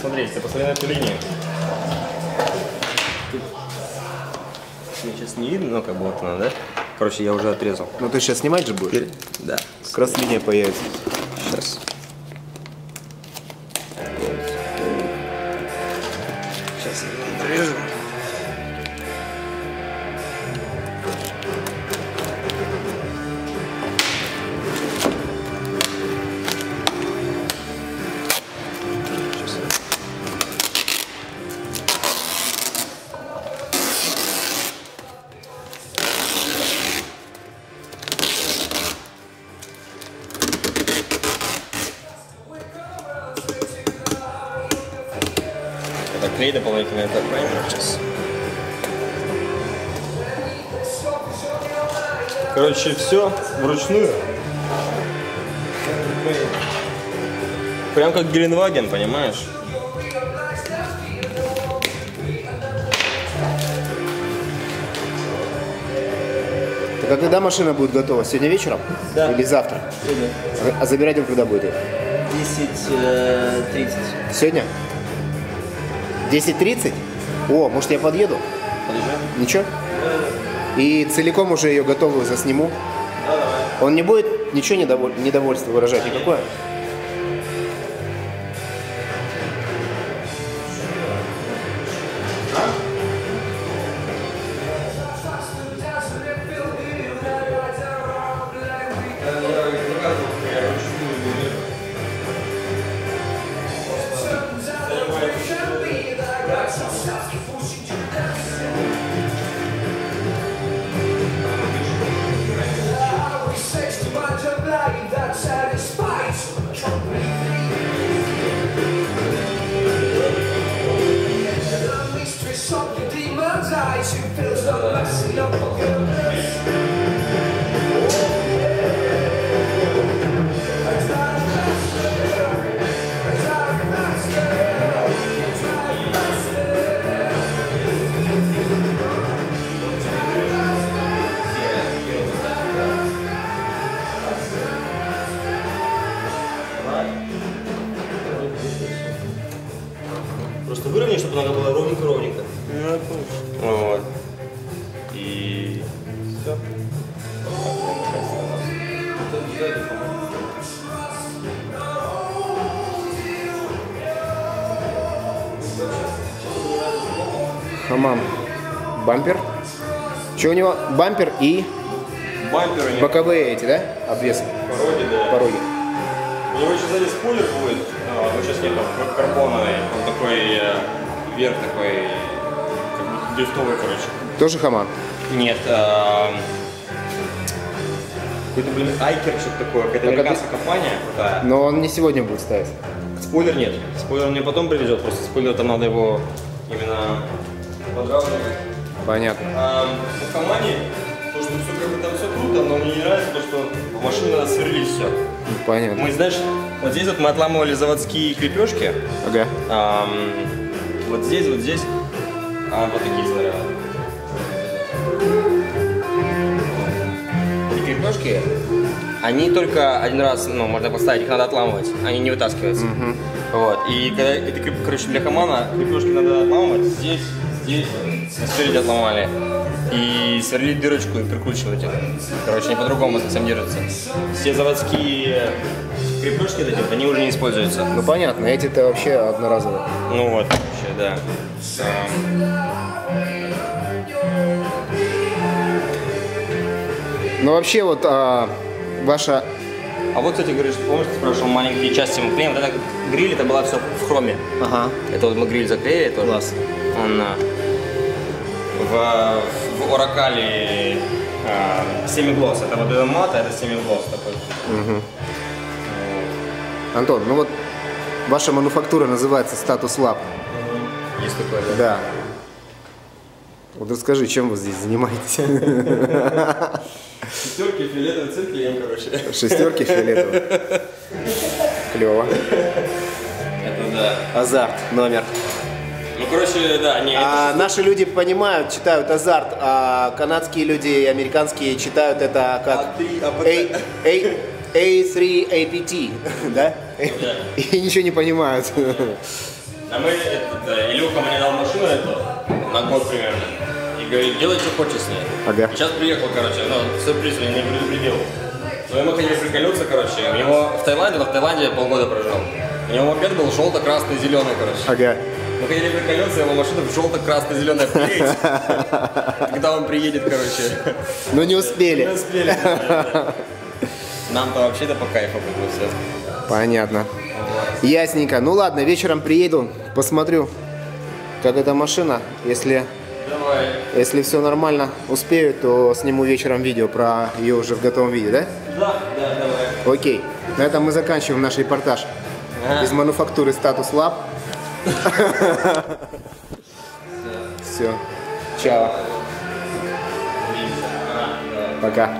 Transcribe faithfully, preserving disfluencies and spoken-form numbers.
смотри, ты посмотри на эту линию. Мне сейчас не видно, но как бы вот она, да? Короче, я уже отрезал. Ну ты сейчас снимать же будешь? Да. Как раз линия появится. Сейчас. Сейчас я отрежу. Клей дополнительно, это праймер сейчас. Короче, все вручную. Прям как Геленваген, понимаешь? Так а когда машина будет готова? Сегодня вечером? Да. Или завтра? Сегодня. А забирать его когда будет? десять тридцать. Сегодня? десять тридцать? О, может я подъеду? Подъезжай. Ничего? И целиком уже ее готовую засниму. Да, давай. Он не будет ничего недоволь... недовольства выражать? Никакое? Просто выровняй, чтобы она была ровненько-ровненько. Вот. И все. Хамам. Бампер. Что у него? Бампер и Бамперы нет. боковые эти, да? Обвесы. Пороги, да. Пороги. У него еще сзади спойлер будет, а, но сейчас нет, он карбоновый, он такой, э, вверх такой, как будто дрифтовый, короче. Тоже Хамам? Нет, э, какой-то, блин, Айкер, что-то такое, какая-то американская компания крутая. Но он не сегодня будет ставить. Спойлер нет, спойлер он мне потом привезет, просто спойлер там надо его именно подравнивать. Понятно. А, в команде, то, что все как бы там все круто, но мне не нравится то, что в машине надо сверлить все. Понятно. Мы, знаешь, вот здесь вот мы отламывали заводские крепежки. Ага. А, вот здесь, вот здесь, а, вот такие снаряды. И крепежки, они только один раз, ну, можно поставить, их надо отламывать, они не вытаскиваются. Угу. Вот. И когда это, короче, для Хамана крепежки надо отламывать, здесь, здесь, спереди отломали. И сверлить дырочку и прикручивать их. Короче, они по-другому совсем держатся. Все заводские крепежки, эти, они уже не используются. Ну понятно, эти-то вообще одноразовые. Ну вот, вообще, да. Ну вообще вот а, ваша... А вот, кстати, говоришь, помнишь, ты спрашивал маленькие части мы клеим? Вот это гриль, это была все в хроме. Ага. Это вот мы гриль заклеили тоже. Класс. Он в, в Оракале а, семиглосс. Это вот это мат, а это семиглосс такой. Угу. Антон, ну вот ваша мануфактура называется Status Lab. Есть такое, да? Да. Вот расскажи, чем вы здесь занимаетесь? Шестерки, фиолетовый цвет клеим, короче. Шестерки фиолетовые. Клево. Это да. Азарт, номер. Ну, короче, да, не. А наши люди понимают, читают азарт, а канадские люди и американские читают это как A три эй пи ти, да? И ничего не понимают. А мы, этот, Илюха мне дал машину эту, на год примерно. И говорит, делай, что хочешь с ней. Ага. И сейчас приехал, короче, ну, сюрприз, я не предупредил. Но мы хотели приколються, короче. У него в Таиланде, но в Таиланде я полгода прожил. У него мопед был желто-красный, зеленый, короче. Ага. Мы хотели приколються, его машина в желто-красно-зеленой клеить. Когда он приедет, короче. Но не успели. Не успели. Нам-то вообще-то по кайфу будет все. Понятно. Ясненько. Ну ладно, вечером приеду, посмотрю, как эта машина. Если, Давай. если все нормально, успею, то сниму вечером видео про ее уже в готовом виде, да? Да, да, давай. Окей. На этом мы заканчиваем наш репортаж из мануфактуры Status Lab. Все. Чао. Пока.